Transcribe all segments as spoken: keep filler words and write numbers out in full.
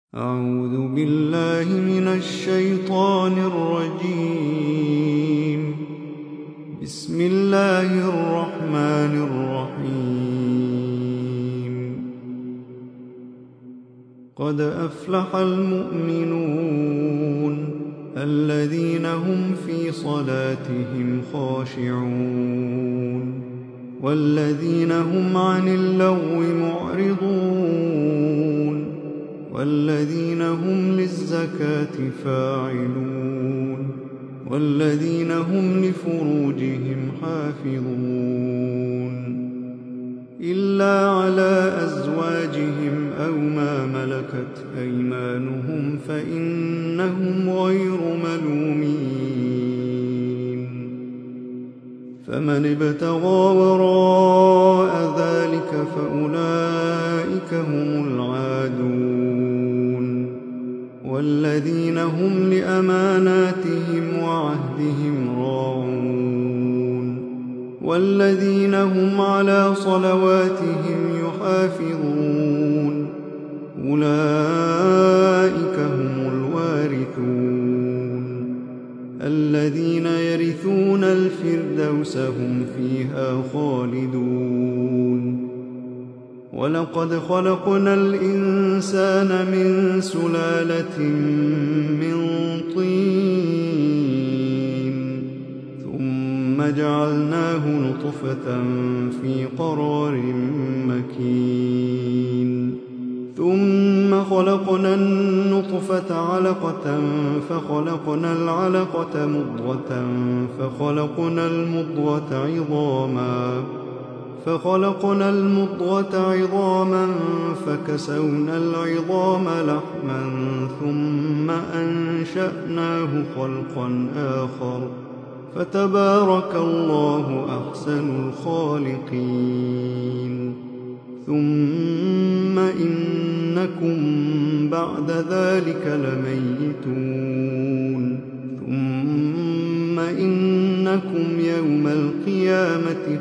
أعوذ بالله من الشيطان الرجيم. بسم الله الرحمن الرحيم. قد أفلح المؤمنون الذين هم في صلاتهم خاشعون والذين هم عن اللغو معرضون والذين هم للزكاة فاعلون والذين هم لفروجهم حافظون إلا على أزواجهم أو ما ملكت أيمانهم فإنهم غير ملومين. فمن ابتغى وراء ذلك فأولئك هم العادون والذين هم لأماناتهم وعهدهم راعون والذين هم على صلواتهم يحافظون أولئك هم الوارثون الذين يرثون الفردوس هم فيها خالدون. ولقد خلقنا الإنسان من سلالة من طين ثم جعلناه نطفة في قرار مكين ثم خلقنا النطفة علقة فخلقنا العلقة مضغة فخلقنا المضغة عظاما فخلقنا المضغة عظاما فكسونا العظام لحما ثم أنشأناه خلقا آخر فتبارك الله أحسن الخالقين. ثم إنكم بعد ذلك لميتون ثم إنكم يوم القيامة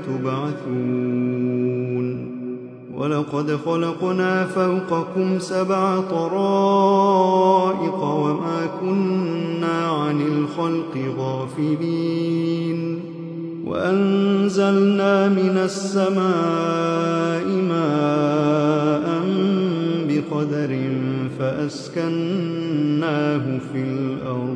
تبعثون. ولقد خلقنا فوقكم سبع طرائق وما كنا عن الخلق غافلين وأنزلنا من السماء ماء بقدر فأسكناه في الأرض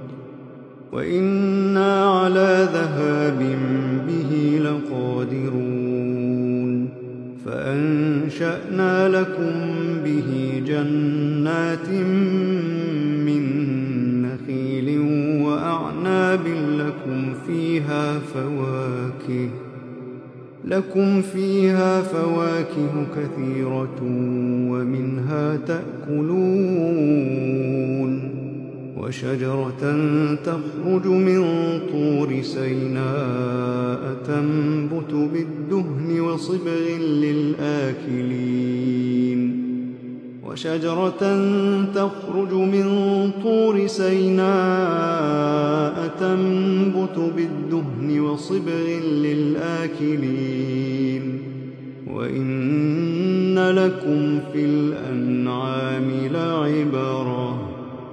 وإنا على ذهاب به لقادرون. فأنشأنا لكم به جنات من نخيل وأعناب لكم فيها فواكه لكم فيها فواكه كثيرة ومنها تأكلون. وشجرة تخرج من طور سيناء تنبت بالدهن وصبغ للآكلين وشجرة تخرج من طور سيناء تنبت بالدهن وصبغ للآكلين وإن لكم في الأنعام لعبرة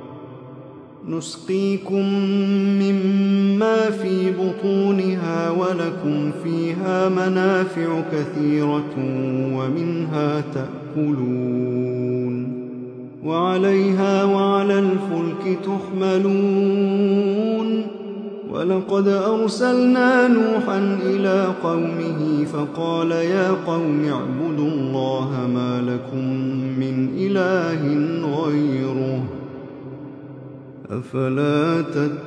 نسقيكم مما في بطونها ولكم فيها منافع كثيرة ومنها تأكلون وعليها وعلى الفلك تحملون. ولقد أرسلنا نوحا إلى قومه فقال يا قوم اعبدوا الله ما لكم من إله غيره أفلا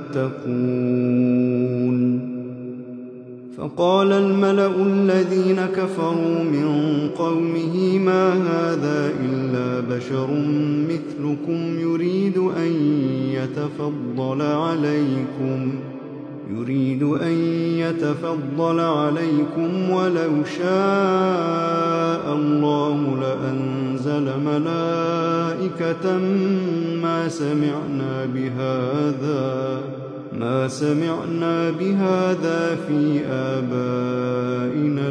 تتقون. فقال الملأ الذين كفروا من قومه ما هذا إلا بشر مثلكم يريد أن يتفضل عليكم يريد أن يتفضل عليكم ولو شاء الله لأنزل ملائكة ما سمعنا بهذا ما سمعنا بهذا في آبائنا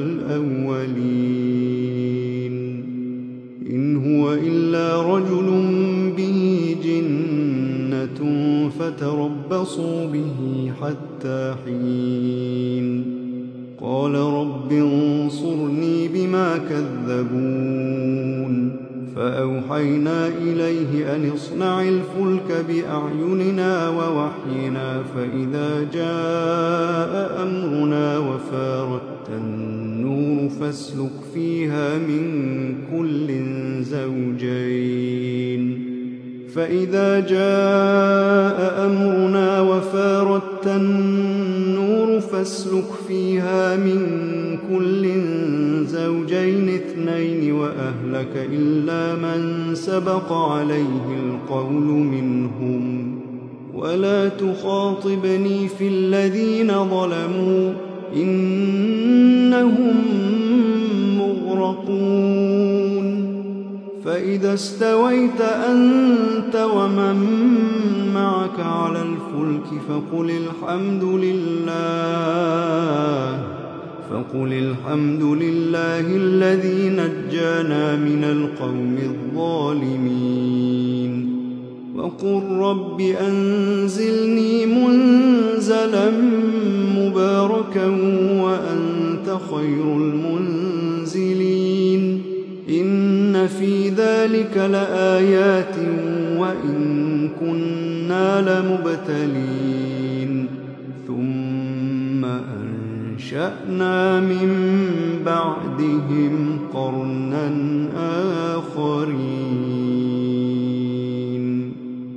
الأولين إن هو إلا رجل به فتربصوا به حتى حين قال رب انصرني بما كذبون فأوحينا إليه أن اصنع الفلك بأعيننا ووحينا فإذا جاء أمرنا وفارت النور فاسلك فيها من كل زوجين فإذا جاء أمرنا وفارت النور فاسلك فيها من كل زوجين اثنين وأهلك إلا من سبق عليه القول منهم ولا تخاطبني في الذين ظلموا إنهم مغرقون فإذا استويت أنت ومن معك على الفلك فقل الحمد لله فقل الحمد لله الذي نجانا من القوم الظالمين وقل رب أنزلني منزلا مباركا وأنت خير المنزلين إن في ذلك لآيات وإن كنا لمبتلين ثم أنشأنا من بعدهم قرنا آخرين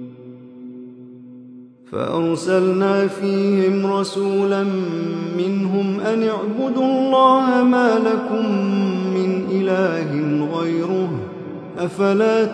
فأرسلنا فيهم رسولا منهم أن اعبدوا الله ما لكم من إله غيره أفلا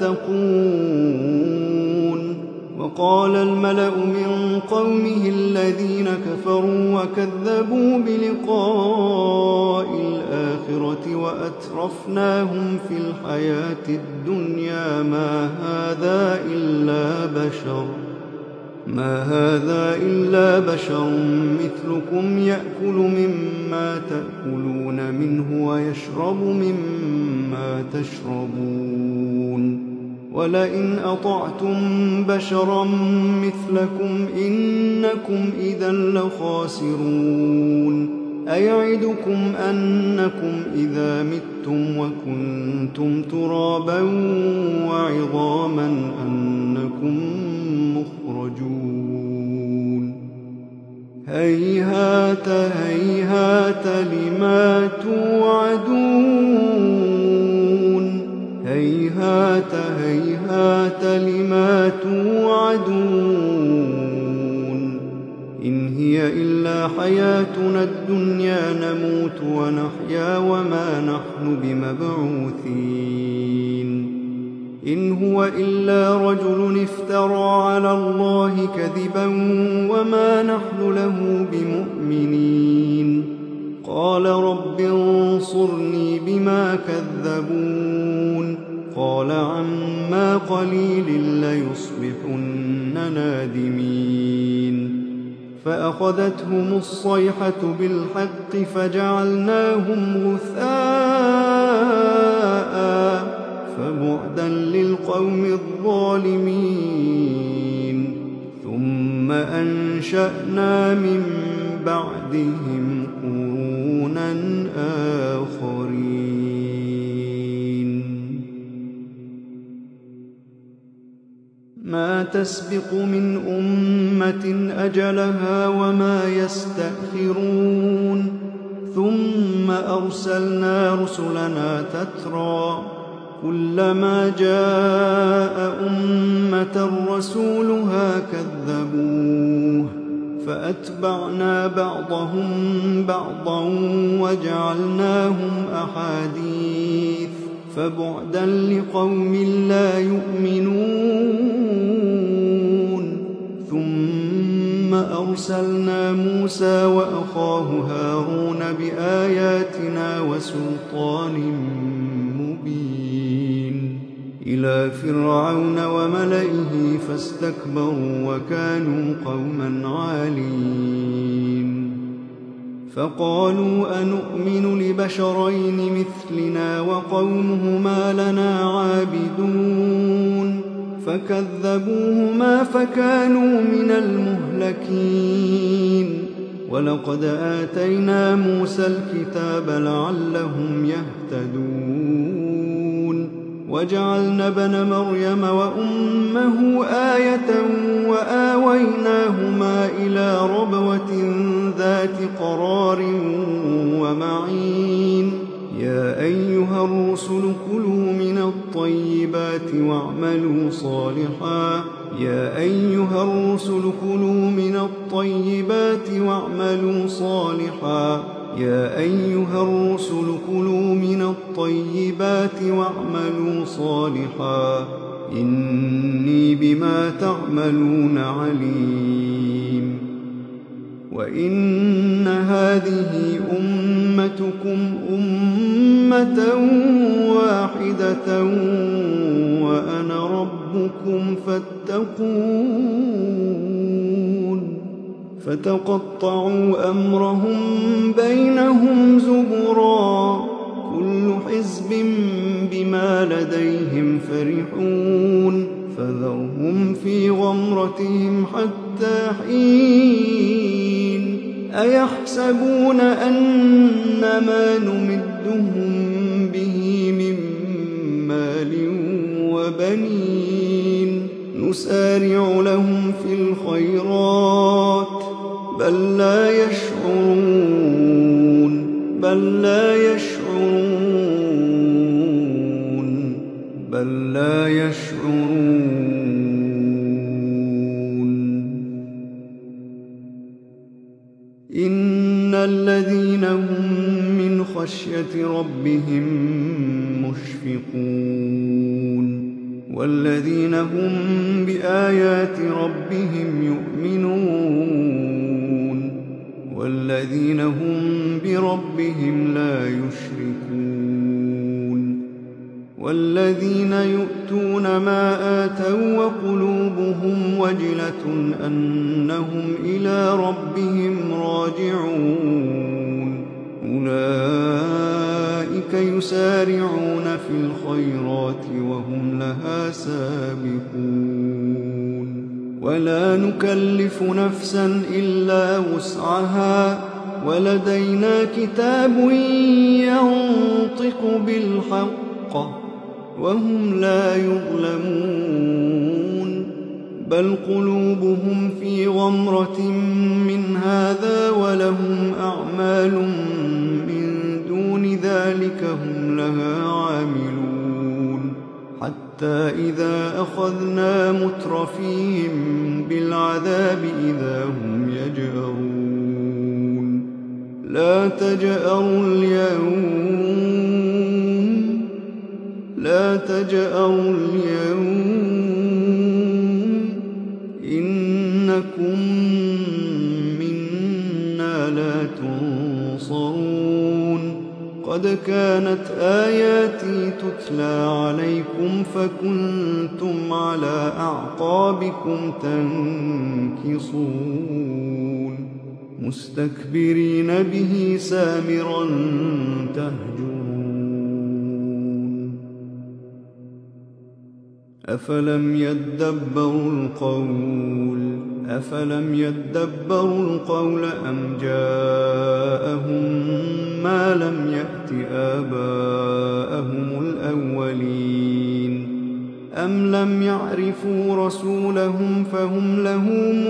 تتقون وقال الملأ من قومه الذين كفروا وكذبوا بلقاء الآخرة وأترفناهم في الحياة الدنيا ما هذا إلا بشر ما هذا إلا بشر مثلكم يأكل مما تأكلون منه ويشرب مما تشربون ولئن أطعتم بشرا مثلكم إنكم إذا لخاسرون أيعدكم أنكم إذا متم وكنتم ترابا وعظاما أنكم مخرجون هيهات هيهات لما توعدون هيهات هيهات لما توعدون إن هي إلا حياتنا الدنيا نموت ونحيا وما نحن بمبعوثين إن هو إلا رجل افترى على الله كذبا وما نحن له بمؤمنين قال رب انصرني بما كذبون قال عما قليل ليصبحن نادمين فأخذتهم الصيحة بالحق فجعلناهم غثاء فبعدا للقوم الظالمين ثم أنشأنا من بعدهم قرونا آخرين ما تسبق من أمة أجلها وما يستأخرون ثم أرسلنا رسلنا تترى كلما جاء أمة رسولها كذبوه فأتبعنا بعضهم بعضا وجعلناهم أحاديث فبعدا لقوم لا يؤمنون ثم أرسلنا موسى وأخاه هارون بآياتنا وسلطان مبين إلى فرعون وملئه فاستكبروا وكانوا قوما عالين فقالوا أنؤمن لبشرين مثلنا وقومهما لنا عابدون فكذبوهما فكانوا من المهلكين ولقد آتينا موسى الكتاب لعلهم يهتدون وجعلنا ابن مريم وأمه آية وآويناهما إلى ربوة ذات قرار ومعين يا أيها الرسل كلوا من الطيبات واعملوا صالحا يا أيها الرسل كلوا من الطيبات واعملوا صالحا يا أيها الرسل كلوا من الطيبات واعملوا صالحا إني بما تعملون عليم وإن هذه أمتكم أمة واحدة وأنا ربكم فاتقون فتقطعوا أمرهم بينهم زبرا كل حزب بما لديهم فرحون فذرهم في غمرتهم حتى حين أيحسبون أن ما نمدهم به من مال وبنين نسارع لهم في الخيرات بل لا يشعرون بل لا يشعرون بل لا يشعرون إن الذين هم من خشية ربهم مشفقون والذين هم بآيات ربهم يؤمنون والذين هم بربهم لا يشركون والذين يؤتون ما آتوا وقلوبهم وجلة أنهم إلى ربهم راجعون أولئك يسارعون في الخيرات وهم لها سابقون ولا نكلف نفسا إلا وسعها ولدينا كتاب ينطق بالحق وهم لا يظلمون بل قلوبهم في غمرة من هذا ولهم أعمال من دون ذلك هم لها عاملون حتى إذا أخذنا مترفيهم بالعذاب إذا هم يجأرون لا تجأروا اليوم لا تجأروا اليوم إنكم منا لا تنصرون قد كانت آياتي تتلى عليكم فكنتم على أعقابكم تنكصون مستكبرين به سامرا تهجرون أفلم يدبروا القول أفلم يدبروا القول أم جاءهم ما لم يأت آباءهم الأولين أم لم يعرفوا رسولهم فهم له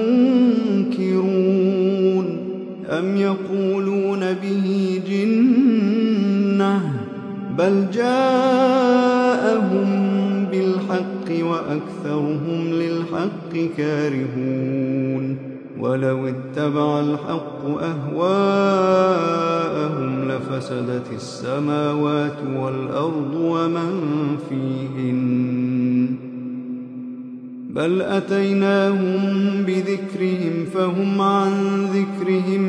منكرون أم يقولون به جنة بل جاءهم بالحق وأكثرهم للحق كارهون ولو اتبع الحق أهواءهم لفسدت السماوات والأرض ومن فيهن بل أتيناهم بذكرهم فهم عن ذكرهم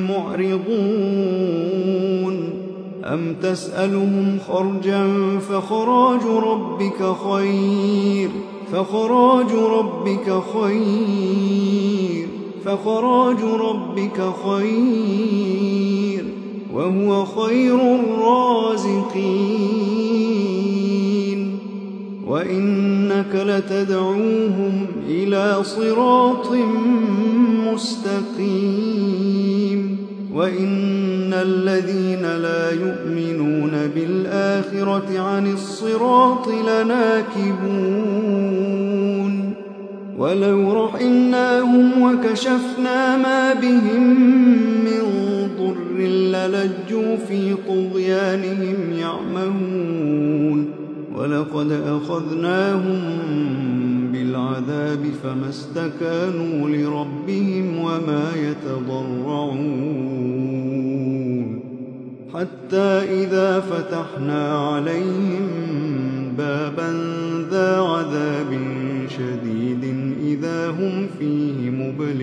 معرضون أم تسألهم خرجا فخراج ربك خير فخراج ربك خير فخراج ربك خير وهو خير الرازقين وإنك لتدعوهم إلى صراط مستقيم وإن الذين لا يؤمنون بالآخرة عن الصراط لناكبون ولو رحمناهم وكشفنا ما بهم من ضر للجوا في طغيانهم يعمهون ولقد أخذناهم بالعذاب فما استكانوا لربهم وما يتضرعون حتى إذا فتحنا عليهم بابا ذا عذاب شديد إذا هم فيه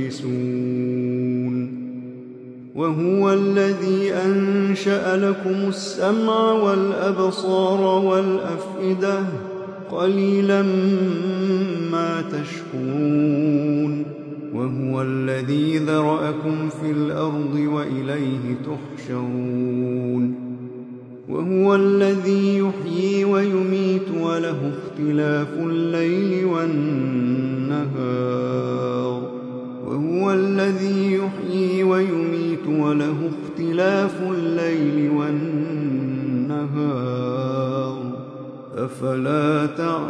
مبلسون وهو الذي أنشأ لكم السمع والأبصار والأفئدة قليلا ما تشكرون وهو الذي ذرأكم في الأرض وإليه تحشرون وهو الذي يحيي ويميت وله اختلاف الليل والنهار وهو الذي يحيي ويميت وله اختلاف الليل والنهار أفلا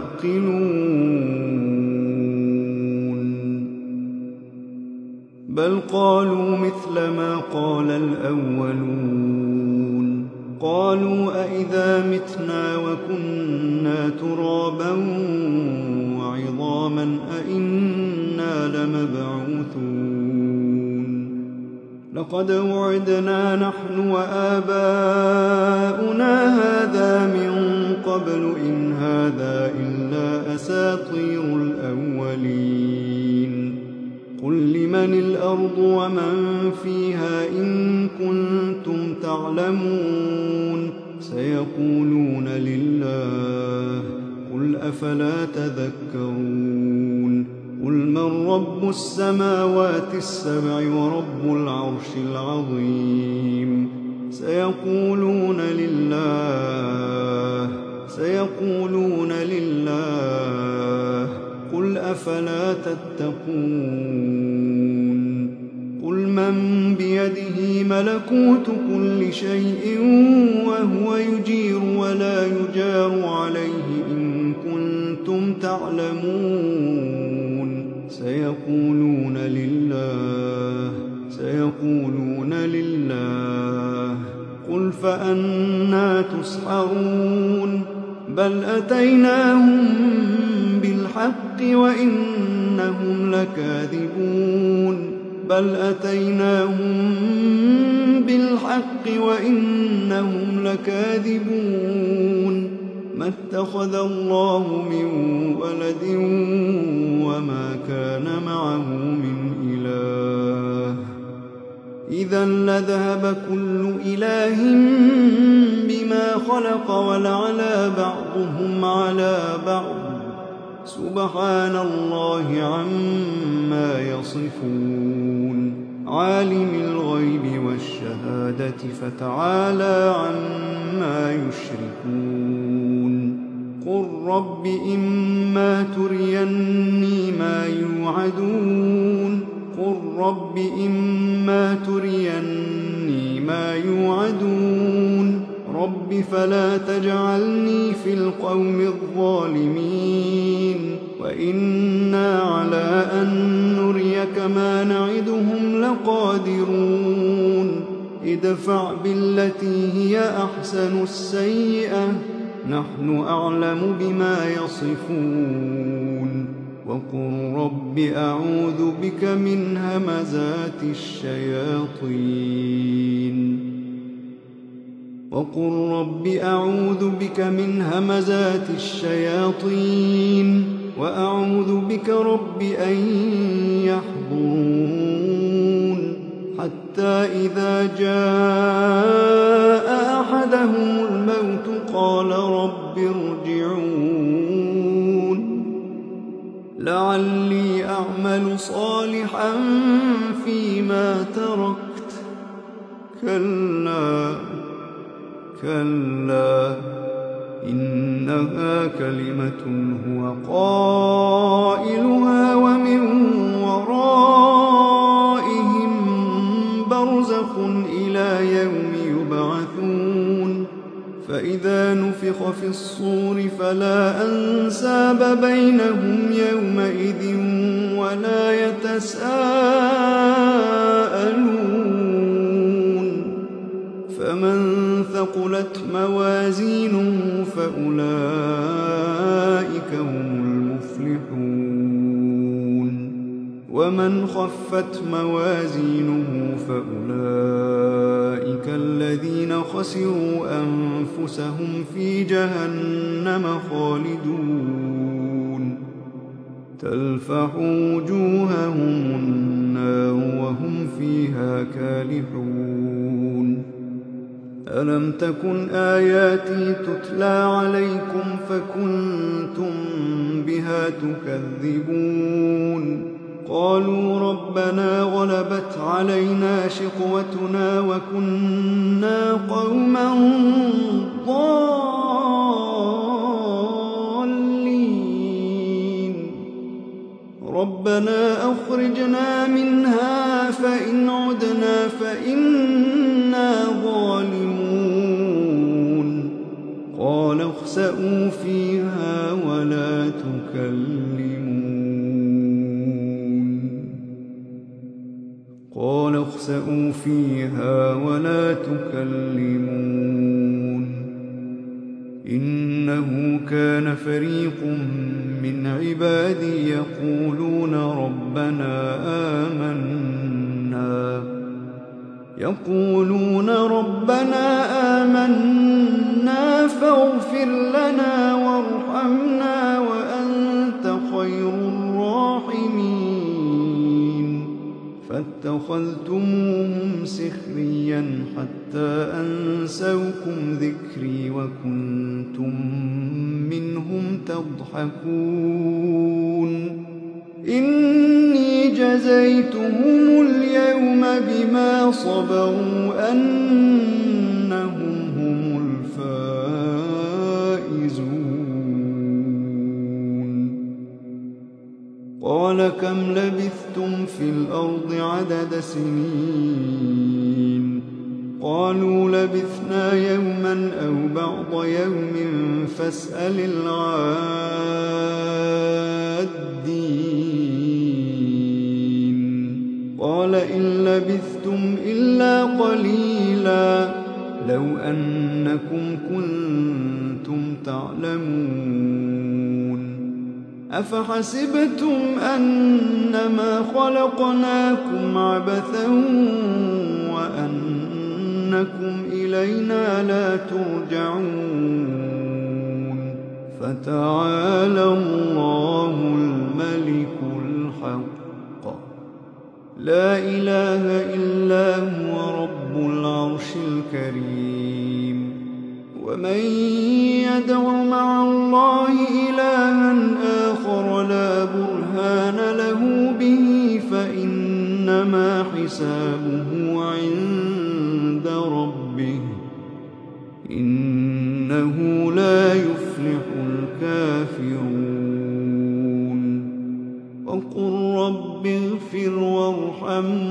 تعقلون بل قالوا مثل ما قال الأولون قالوا أئذا متنا وكنا ترابا وعظاما أئنا لمبعوثون لقد وعدنا نحن وآباؤنا هذا من قبل إن هذا إلا أساطير الأولين قل لمن الأرض ومن فيها إن كنتم تعلمون سيقولون لله قل أفلا تذكرون قل من رب السماوات السبع ورب العرش العظيم سيقولون لله سيقولون لله قل أفلا تتقون قل من بيده ملكوت كل شيء وهو يجير ولا يجار عليه إن كنتم تعلمون سيقولون لله سيقولون لله قل فأنى تسحرون بل أتيناهم بالحق وإنهم لكاذبون بل أتيناهم بالحق وإنهم لكاذبون ما اتخذ الله من ولد وما كان معه من إله إذا لذهب كل إله بما خلق ولعلى بعضهم على بعض سبحان الله عما يصفون عالم الغيب والشهادة فتعالى عما يشركون قل رب إما تريني ما يوعدون قل رب إما تريني ما يوعدون رب فلا تجعلني في القوم الظالمين وإنا على أن نريك ما نعدهم لقادرون ادفع بالتي هي أحسن السيئة نحن أعلم بما يصفون وقل رب أعوذ بك من همزات الشياطين وقل رب أعوذ بك من همزات الشياطين وأعوذ بك رب أن يحضرون حتى إذا جاء أحدهم الموت قال رب ارجعون لعلي أعمل صالحا فيما تركت كلا كلا إنها كلمة هو قائلها ومن ورائهم برزخ إلى يوم يبعثون فإذا نفخ في الصور فلا أنساب بينهم يومئذ ولا يتساءلون فمن ثقلت موازينه فأولئك هم المفلحون ومن خفت موازينه فأولئك الذين خسروا أنفسهم في جهنم خالدون تلفح وجوههم النار وهم فيها كالحون ألم تكن آياتي تتلى عليكم فكنتم بها تكذبون قالوا ربنا غلبت علينا شقوتنا وكنا قوما ضالين ربنا أخرجنا منها فإن عدنا فإنا ظالمون قال اخسئوا فيها ولا تكلمون قال اخسئوا فيها ولا تكلمون إنه كان فريق من عبادي يقولون ربنا آمنا يقولون ربنا آمنا فاغفر لنا وارحمنا وأنت خير الراحمين فاتخذتموهم سخريا حتى أنسوكم ذكري وكنتم منهم تضحكون إني جزيتهم اليوم بما صبروا أنهم هم الفائزون قال كم لبثتم في الأرض عدد سنين قالوا لبثنا يوما أو بعض يوم فاسأل العادين قال إن لبثتم إلا قليلا لو أنكم كنتم تعلمون أفحسبتم أنما خلقناكم عبثا وأنكم إلينا لا ترجعون فتعالى الله الملك الحق لا إله إلا هو رب العرش الكريم ومن يدع مع الله إلها آخر لا برهان له به فإنما حسابه عند ربه إنه لا يفلح الكافرون وقل رب اغفر وارحم